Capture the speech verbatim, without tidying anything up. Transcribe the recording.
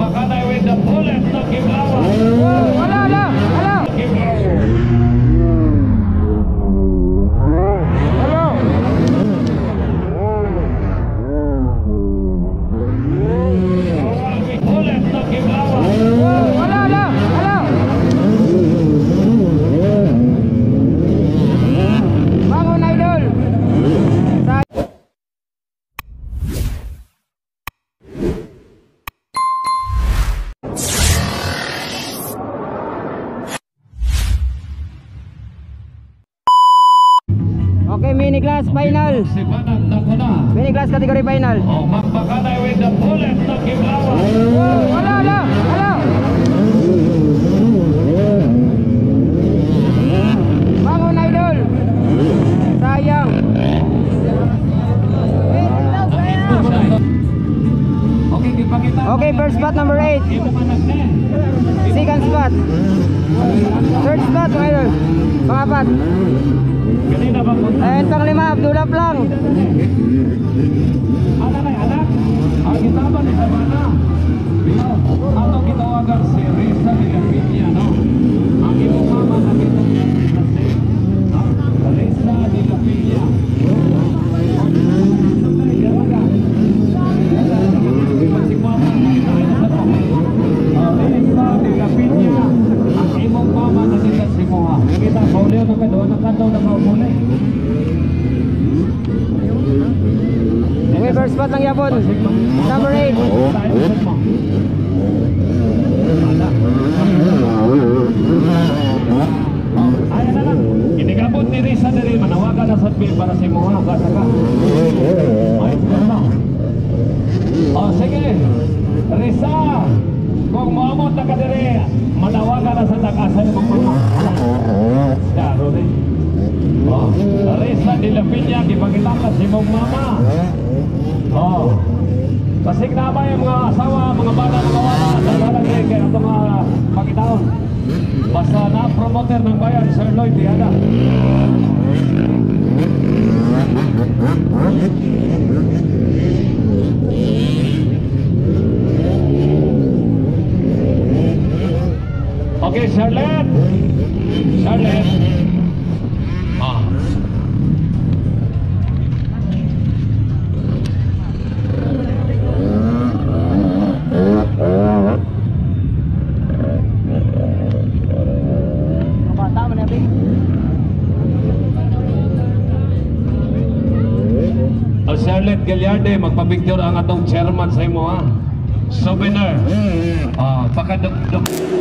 Mapakanay with the bullet na Kiblawa. Wala, wala, wala. Bullet na Kiblawa. Wala, wala, wala. Bangon, idol. Okay, mini class final. Si Banat na kuna. Mini class category final. O Mapakanay with the bullet na Kiblawa. Wala, wala, wala. Bangon, idol. Sayang. Okay, ipakita. Okay, first spot number eight. Second spot. Third spot, mga idol. Pangapat. Kanina ba po? And panglima, Abdullah lang. Anak ay anak. Ang kitaba ni Sabana. Ato gitawagan si Risa de la Piña, no? Ang iyong mama na kitong kasi, no? Risa de la Piña. Risa de la Piña. Ang iyong mama na kita si Moha. Kita, kauleo na ka doon. Nakataw na kauleo. Okay, first spot lang yapon. Number eight. Ayan na lang. Inigabot ni Risa na rin. Manawagan na sa P para si Moha. Gasa ka. Ay, na. O, sige. Risa, kung maamot na ka rin, manawagan na sa tag-asa yung mga mga. Daro rin. Oh, Risa de la Piña, ipagkita si mong mama. Oh, kasig na ba yung mga asawa, mga bata, mga wala, dalalagay kaya ito mga pagkitaon. Basta na promoter ng bayan, Sir Lloyd, diada. Okay, Charlotte. Charlotte. Ah. Bata mo na, Bing. O Charlotte Gallarde, magpapicture ang atong chairman sa imo ha. Souvenir. Ah, pakaduk-duk.